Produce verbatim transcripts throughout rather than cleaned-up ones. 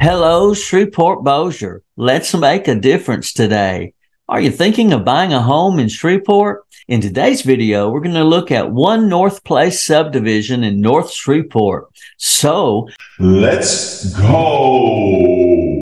Hello, Shreveport Bossier. Let's make a difference today. Are you thinking of buying a home in Shreveport? In today's video, we're going to look at One North Place subdivision in North Shreveport. So, let's go!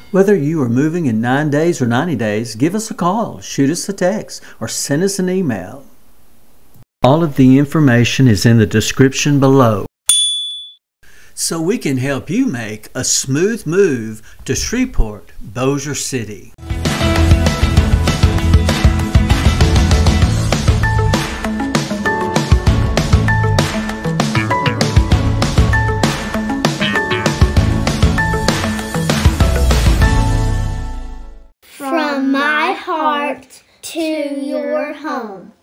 Whether you are moving in nine days or ninety days, give us a call, shoot us a text, or send us an email. All of the information is in the description below, so we can help you make a smooth move to Shreveport, Bossier City. From my heart to your home.